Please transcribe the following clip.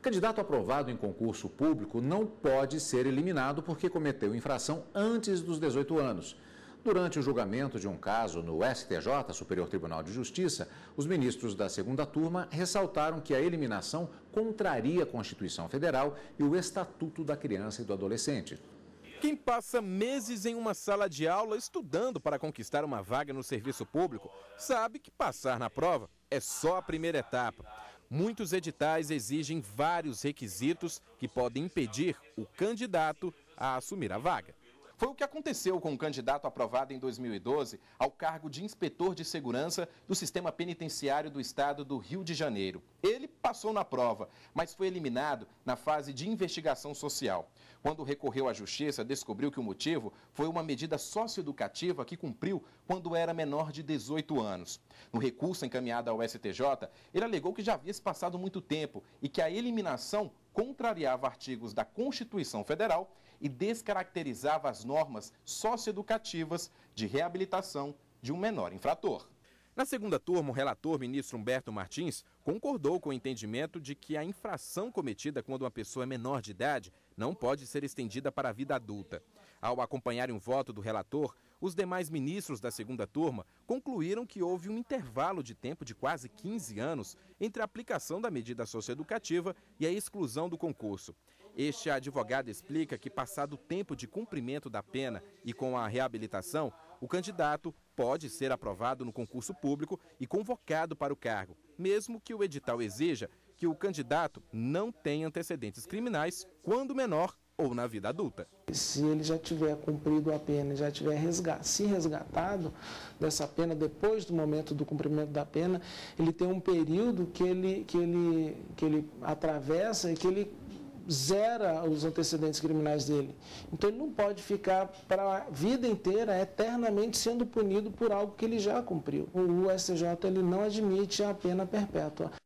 Candidato aprovado em concurso público não pode ser eliminado porque cometeu infração antes dos 18 anos. Durante o julgamento de um caso no STJ, Superior Tribunal de Justiça, os ministros da segunda turma ressaltaram que a eliminação contraria a Constituição Federal e o Estatuto da Criança e do Adolescente. Quem passa meses em uma sala de aula estudando para conquistar uma vaga no serviço público sabe que passar na prova é só a primeira etapa. Muitos editais exigem vários requisitos que podem impedir o candidato a assumir a vaga. Foi o que aconteceu com um candidato aprovado em 2012 ao cargo de inspetor de segurança do sistema penitenciário do estado do Rio de Janeiro. Ele passou na prova, mas foi eliminado na fase de investigação social. Quando recorreu à justiça, descobriu que o motivo foi uma medida socioeducativa que cumpriu quando era menor de 18 anos. No recurso encaminhado ao STJ, ele alegou que já havia se passado muito tempo e que a eliminação contrariava artigos da Constituição Federal e descaracterizava as normas socioeducativas de reabilitação de um menor infrator. Na segunda turma, o relator, ministro Humberto Martins, concordou com o entendimento de que a infração cometida quando uma pessoa é menor de idade não pode ser estendida para a vida adulta. Ao acompanharem o voto do relator, os demais ministros da segunda turma concluíram que houve um intervalo de tempo de quase 15 anos entre a aplicação da medida socioeducativa e a exclusão do concurso. Este advogado explica que, passado o tempo de cumprimento da pena e com a reabilitação, o candidato pode ser aprovado no concurso público e convocado para o cargo, mesmo que o edital exija que o candidato não tenha antecedentes criminais quando menor ou na vida adulta. Se ele já tiver cumprido a pena, já tiver se resgatado dessa pena depois do momento do cumprimento da pena, ele tem um período que ele atravessa e que ele zera os antecedentes criminais dele. Então ele não pode ficar para a vida inteira, eternamente sendo punido por algo que ele já cumpriu. O STJ ele não admite a pena perpétua.